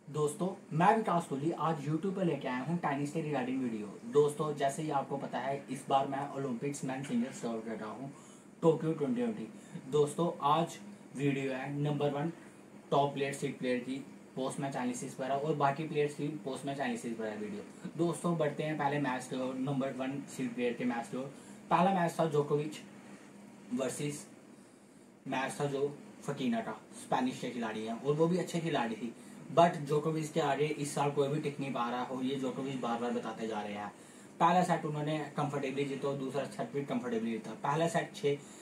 दोस्तों, मैं विकास कोहली आज यूट्यूब पर लेके आया हूँ टेनिस के रिगार्डिंग वीडियो। दोस्तों, जैसे ही आपको पता है, इस बार मैं ओलंपिक्स मैन सिंगल्स कवर कर रहा हूँ टोक्यो 2020। दोस्तों, आज वीडियो है number 1 top player seed player की पोस्ट मैच एनालिसिस पर है और बाकी प्लेयर्स की पोस्ट मैच एनालिसिस पर है वीडियो। दोस्तों, बढ़ते हैं पहले मैच की ओर, नंबर 1 सीट प्लेयर के मैच की ओर। पहला मैच था जोकोविच वर्सेस मैच था जो फकीना का, स्पेनिश के खिलाड़ी हैं और वो भी अच्छे खिलाड़ी थी। बट जोकोविच के आगे इस साल कोई भी टिक नहीं पा रहा हो, ये जोकोविच बार बार बताते जा रहे हैं। पहला सेट उन्होंने कंफर्टेबली जीता और दूसरा सेट भी कंफर्टेबली जीता। पहला सेट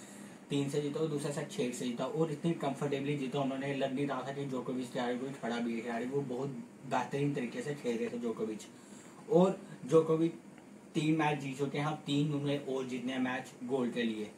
6-3 से जीता और दूसरा सेट 6 से जीता और इतनी कंफर्टेबली जीता उन्होंने, लग नहीं रहा था कि जोकोविच के आगे कोई खड़ा भी है खिलाड़ी। वो बहुत बेहतरीन तरीके से खेल रहे थे जोकोविच। और जोकोविच 3 मैच जीत चुके हैं, 3 उन्हें और जीतने हैं मैच गोल्ड के लिए।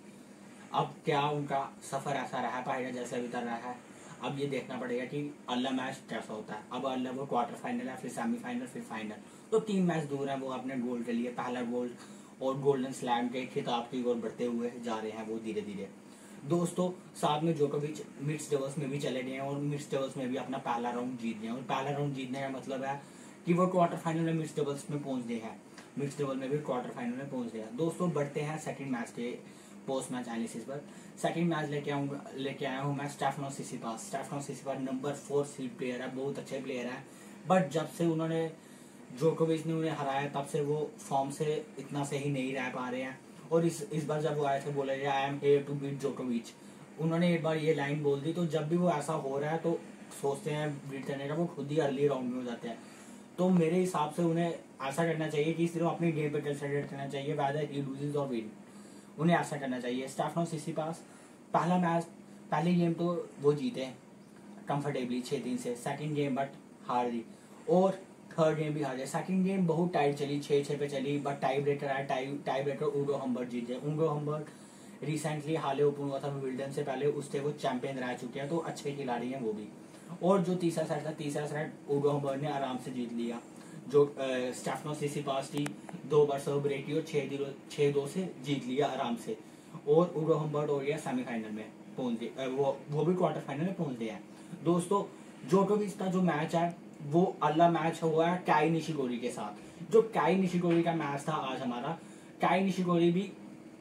अब क्या उनका सफर ऐसा रह पाएगा जैसे अभी तक रहा है? अब ये देखना पड़ेगा कि अगला मैच कैसा होता है। अब अगला वो क्वार्टर फाइनल है, फिर सेमीफाइनल, फिर फाइनल, तो 3 मैच दूर है वो अपने गोल्ड के लिए, पहला गोल्ड और गोल्डन स्लैम के खिताब की ओर बढ़ते हुए जा रहे हैं वो धीरे धीरे। दोस्तों, साथ में जोकोविच मिक्स डबल्स में भी चले गए हैं और मिक्स डबल्स में भी अपना पहला राउंड जीत गए। और पहला राउंड जीतने का मतलब है कि वो क्वार्टर फाइनल में मिक्स डबल्स में पहुंच गए हैं, मिक्स डबल में भी क्वार्टर फाइनल में पहुंच गए हैं। दोस्तों, बढ़ते हैं सेकंड मैच के पोस्ट मैच एनालिसिस पर। सेकंड मैच लेके आया हूँ मैं Stefanos Tsitsipas. Stefanos Tsitsipas number 4 seed player है, बहुत अच्छे प्लेयर है। बट जब से उन्होंने जोकोविच ने उन्हें हराया तब से वो फॉर्म से इतना सही नहीं रह पा रहे हैं। और इस बार जब वो आए थे, बोले I am here to beat जोकोविच, उन्होंने एक बार ये लाइन बोल दी। तो जब भी वो ऐसा हो रहा है तो सोचते हैं बीट करने का, वो खुद ही अर्ली राउंड में हो जाते हैं। तो मेरे हिसाब से उन्हें ऐसा करना चाहिए कि सिर्फ अपनी गेम पे कंसंट्रेट करना चाहिए, वेदर ही लूजेस और विन, उन्हें ऐसा करना चाहिए। स्टेफानोस सिसिपास पहला मैच, पहली गेम तो वो जीते कंफर्टेबली 6-3 से, सेकंड गेम बट हार दी और थर्ड गेम भी हार गए। सेकंड गेम बहुत टाइट चली, 6-6 पे चली, बट टाई ब्रेकर आया, टाई ब्रेकर उगो हम्बर्ट जीत गए। उगो हम्बर्ट रिसेंटली हाल ओपन हुआ था विंबलडन से पहले, उससे वो चैंपियन रह चुके हैं, तो अच्छे खिलाड़ी हैं वो भी। और जो तीसरा सेट था, तीसरा सेट उगो हम्बर्ट ने आराम से जीत लिया। जो स्टेफानोस सिसिपास की 2 बार सर्व ब्रेक की और 6-2 से जीत लिया आराम से। और उगो हम्बर्ट हो गया सेमीफाइनल में पहुंच गए, वो भी क्वार्टर फाइनल में पहुंच गए हैं। दोस्तों, जोकोविच का जो मैच है वो अगला मैच हुआ है काई निशिकोरी के साथ। जो काई निशिकोरी का मैच था आज हमारा, काई निशिकोरी भी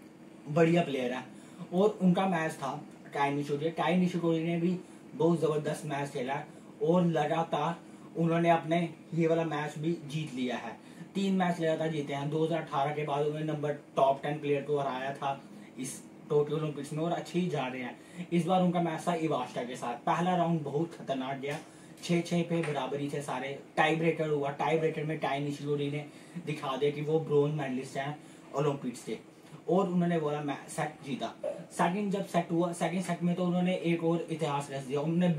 बढ़िया प्लेयर है और उनका मैच था काई निशिकोरी ने भी बहुत जबरदस्त मैच खेला और लगातार उन्होंने अपने ये वाला मैच भी जीत लिया है। 3 मैच लगातार जीते हैं। 2018 के बाद उन्होंने नंबर टॉप 10 प्लेयर को हराया था इस टोक्यो ओलंपिक्स में और अच्छे ही जा रहे हैं। इस बार उनका मैच था इवास्टा के साथ। पहला राउंड बहुत खतरनाक गया, 6-6 पे बराबरी थे सारे, टाई ब्रेकर हुआ। टाई ब्रेकर में काई निशिकोरी ने दिखा दिया कि वो ब्रोंज मेडलिस्ट हैं ओलंपिक्स के और उन्होंने बोला सेट जीता। सेकंड जब सेट हुआ, सेकंड सेट में तो उन्होंने एक और इतिहास रच दिया, उन्होंने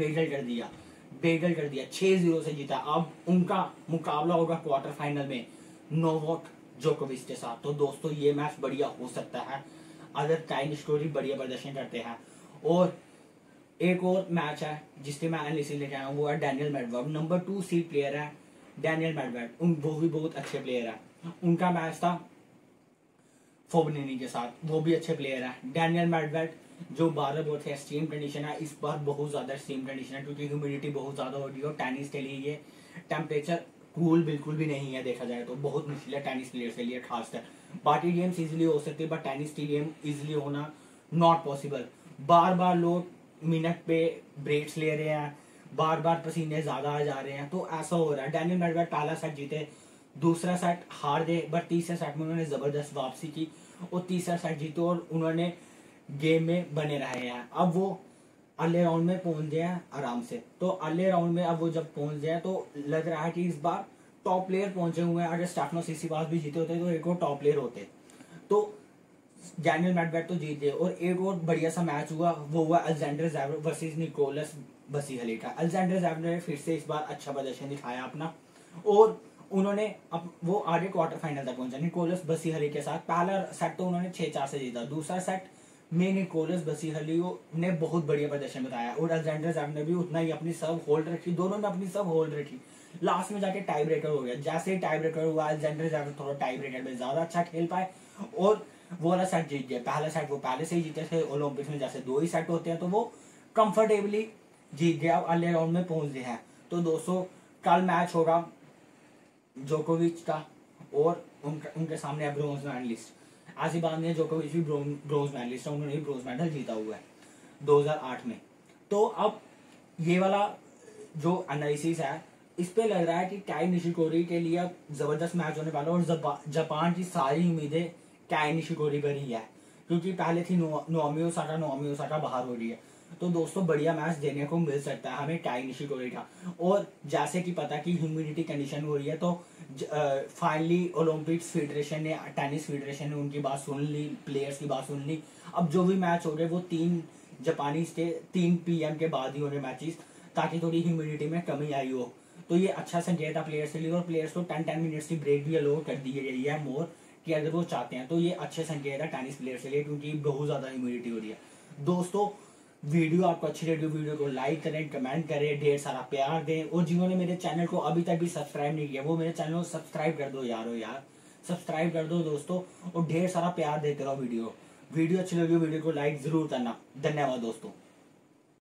बेगल कर दिया 6-0 से जीता। अब उनका मुकाबला होगा क्वार्टर फाइनल में नोवाक जोकोविच के साथ। तो दोस्तों, ये मैच बढ़िया हो सकता है अगर काई निशिकोरी बढ़िया प्रदर्शन करते हैं। और एक और मैच है जिसके मैं एनालिसिस लेके आया हूँ, वो है Daniil Medvedev, number 2 seed player है डैनियल मेडवेडेव। वो भी बहुत अच्छे प्लेयर है। उनका मैच था फोबनिनी के साथ, वो भी अच्छे प्लेयर है। डैनियल मेडवेडेव जो बारह बहुत है, एक्सट्रीम कंडीशन है, इस बार बहुत ज्यादा एक्सट्रीम कंडीशन है क्योंकि ह्यूमिडिटी बहुत ज्यादा हो रही है और टेनिस के लिए ये टेम्परेचर कूल बिल्कुल भी नहीं है, देखा जाए तो बहुत मुश्किल है टेनिस प्लेयर के लिए खासकर। बाकी गेम्स इजिली हो सकती है बट टेनिस की गेम इजिली होना नॉट पॉसिबल। बार बार लोग मिनट पे ब्रेक्स ले रहे हैं, बार बार पसीने ज्यादा आ जा रहे हैं, तो ऐसा हो रहा है। डैनियल मेडवेडेव पहला सेट जीते, दूसरा सेट हार गए, बट तीसरे सेट में उन्होंने जबरदस्त वापसी की और तीसरा सेट जीते और उन्होंने गेम में बने रहे हैं। अब वो अगले राउंड में पहुंच गए हैं आराम से। तो अगले राउंड में अब वो जब पहुंच गए तो लग रहा है कि इस बार टॉप प्लेयर पहुंचे हुए हैं। अगर स्टेफानोस सिसिपास भी जीते होते तो एक और टॉप प्लेयर होते। तो डैनियल मेडवेडेव तो जीत गए और एक और बढ़िया सा मैच हुआ, वो हुआ अलेक्जेंडर ज़वेरेव वर्सेस निकोलस बसीहली का। अलेक्जेंडर ज़वेरेव ने फिर से इस बार अच्छा प्रदर्शन दिखाया अपना और उन्होंने अब वो आगे क्वार्टर फाइनल तक पहुंचा निकोलस बसीहली के साथ। पहला सेट तो उन्होंने 6-4 से जीता, दूसरा सेट में निकोलस बसीहली ने बहुत बढ़िया प्रदर्शन बताया और अलेक्जेंडर ज़वेरेव ने भी उतना ही अपनी सर्व होल्ड रखी, दोनों ने अपनी सर्व होल्ड रखी। लास्ट में जाके टाई ब्रेकर हो गया। जैसे ही टाई ब्रेकर हुआ, अलेक्जेंडर ज़वेरेव थोड़ा टाई ब्रेकर में ज्यादा अच्छा खेल पाए और वो वाला सेट जीत गया। पहला सेट वो पहले से ही जीते थे, ओलंपिक्स में जैसे 2 ही सेट होते हैं, तो वो कंफर्टेबली जीत गया, अगले राउंड में पहुंच गए हैं। तो दोस्तों, कल मैच होगा जोकोविच का और उनके सामने है ब्रोंज मेडलिस्ट। ऐसी बात नहीं है, जोकोविच भी ब्रोंज मेडलिस्ट है, उन्होंने भी ब्रोंज मेडल जीता हुआ है 2008 में। तो अब ये वाला जो एनालिसिस है इस पे लग रहा है कि काई निशिकोरी के लिए जबरदस्त मैच होने वाला है और जापान की सारी उम्मीदें काई निशिकोरी पर ही है, क्योंकि पहले थी नाओमी ओसाका बाहर हो रही है। तो दोस्तों बढ़िया मैच देने को मिल सकता है हमें काई निशिकोरी का। और जैसे कि पता कि ह्यूमिडिटी कंडीशन हो रही है, तो फाइनली ओलंपिक्स फेडरेशन ने, टेनिस फेडरेशन ने उनकी बात सुन ली, प्लेयर्स की बात सुन ली। अब जो भी मैच हो रहे वो 3 PM के बाद ही हो रहे मैचेस, ताकि थोड़ी ह्यूमिडिटी में कमी आई हो। तो ये अच्छा संकेत है प्लेयर्स के लिए, और प्लेयर्स को 10 मिनट्स की ब्रेक भी अलो कर दी गई है मोर, कि अगर वो चाहते हैं। तो ये अच्छे संकेत है टेनिस प्लेयर्स के लिए, क्योंकि बहुत ज्यादा ह्यूमिडिटी हो रही है। दोस्तों वीडियो आपको अच्छी लगी, वीडियो को लाइक करें, कमेंट करें, ढेर सारा प्यार दें, और जिन्होंने मेरे चैनल को अभी तक भी सब्सक्राइब नहीं किया वो मेरे चैनल को सब्सक्राइब कर दो यार, सब्सक्राइब कर दो दोस्तों, और ढेर सारा प्यार देते रहो। वीडियो अच्छी लगी वीडियो को लाइक जरूर करना। धन्यवाद दोस्तों।